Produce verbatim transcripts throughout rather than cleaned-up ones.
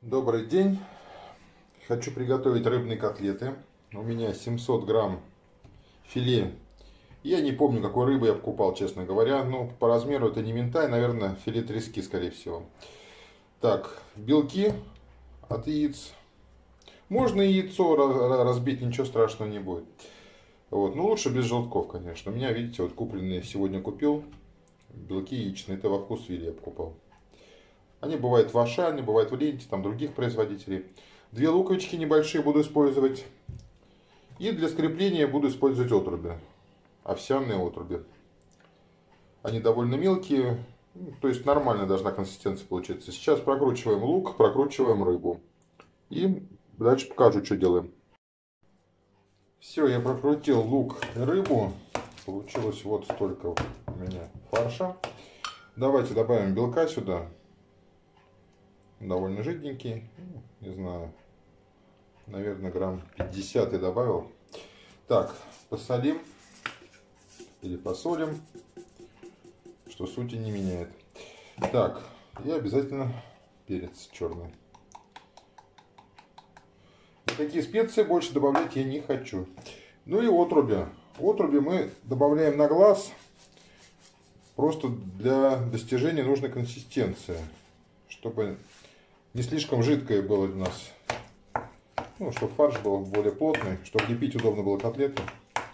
Добрый день! Хочу приготовить рыбные котлеты. У меня семьсот грамм филе. Я не помню, какой рыбы я покупал, честно говоря. Но по размеру это не минтай, наверное, филе трески, скорее всего. Так, белки от яиц. Можно и яйцо разбить, ничего страшного не будет. Вот. Но лучше без желтков, конечно. У меня, видите, вот купленные сегодня купил. Белки яичные, это во вкус филе я покупал. Они бывают в Ашане, бывают в Ленте, там других производителей. Две луковички небольшие буду использовать. И для скрепления буду использовать отруби. Овсяные отруби. Они довольно мелкие, то есть нормальная должна консистенция получиться. Сейчас прокручиваем лук, прокручиваем рыбу. И дальше покажу, что делаем. Все, я прокрутил лук и рыбу. Получилось вот столько у меня фарша. Давайте добавим белка сюда. Довольно жиденький, не знаю, наверное, грамм пятьдесят я добавил. Так, посолим или посолим, что сути не меняет. Так, и обязательно перец черный. Никакие специи больше добавлять я не хочу. Ну и отруби. Отруби мы добавляем на глаз, просто для достижения нужной консистенции, чтобы не слишком жидкое было у нас. Ну, чтобы фарш был более плотный, чтобы лепить удобно было котлеты.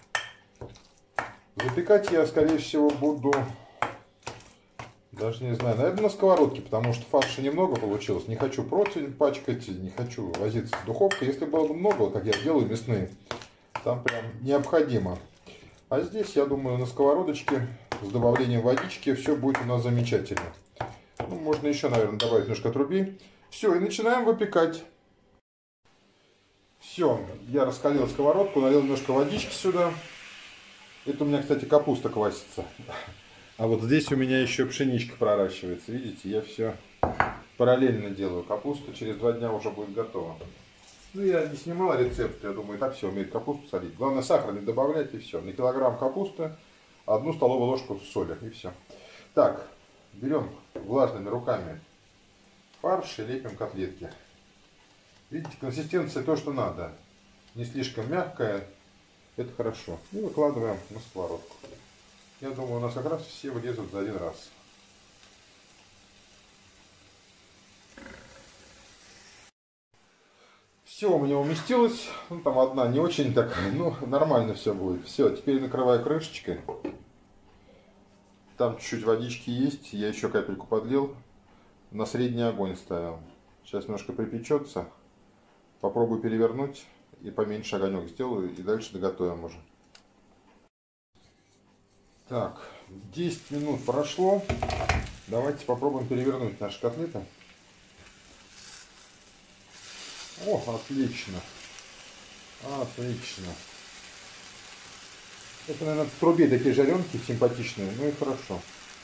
Запекать я, скорее всего, буду, даже не знаю, наверное, на сковородке, потому что фарша немного получилось. Не хочу противень пачкать, не хочу возиться с духовкой. Если было бы много, как я делаю мясные, там прям необходимо. А здесь, я думаю, на сковородочке с добавлением водички все будет у нас замечательно. Ну, можно еще, наверное, добавить немножко отрубей. Все, и начинаем выпекать. Все, я раскалил сковородку, налил немножко водички сюда. Это у меня, кстати, капуста квасится. А вот здесь у меня еще пшеничка проращивается. Видите, я все параллельно делаю. Капуста через два дня уже будет готова. Ну, я не снимал рецепт, я думаю, и так все умеют капусту солить. Главное, сахар не добавлять, и все. На килограмм капусты одну столовую ложку соли, и все. Так, берем влажными руками фарш и лепим котлетки. Видите, консистенция то, что надо. Не слишком мягкая. Это хорошо. И выкладываем на сковородку. Я думаю, у нас как раз все вылезут за один раз. Все у меня уместилось. Ну, там одна не очень так. Ну, нормально все будет. Все, теперь накрываю крышечкой. Там чуть-чуть водички есть. Я еще капельку подлил. На средний огонь ставил. Сейчас немножко припечется. Попробую перевернуть и поменьше огонек сделаю. И дальше доготовим уже. Так, десять минут прошло. Давайте попробуем перевернуть наши котлеты. О, отлично. Отлично. Это, наверное, в трубе такие жаренки симпатичные. Ну и хорошо.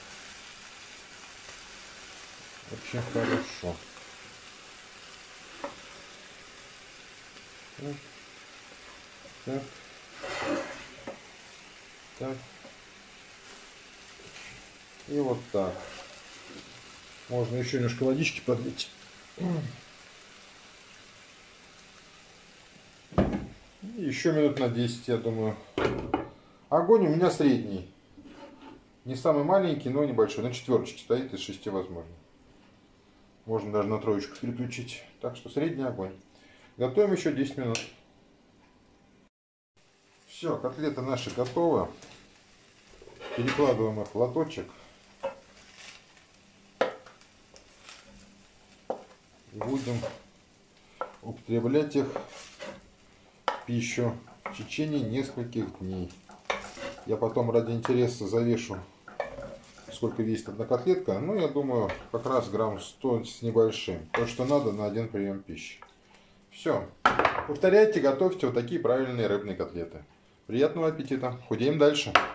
Очень хорошо. Так. Так. Так. И вот так. Можно еще немножко водички подлить. И еще минут на десять, я думаю. Огонь у меня средний. Не самый маленький, но небольшой. На четверочке стоит, из шести возможно. Можно даже на троечку переключить. Так что средний огонь. Готовим еще десять минут. Все, котлеты наши готовы. Перекладываем их в лоточек. Будем употреблять их в пищу в течение нескольких дней. Я потом ради интереса завешу, сколько весит одна котлетка. Ну, я думаю, как раз грамм сто с небольшим. То, что надо на один прием пищи. Все. Повторяйте, готовьте вот такие правильные рыбные котлеты. Приятного аппетита. Худеем дальше.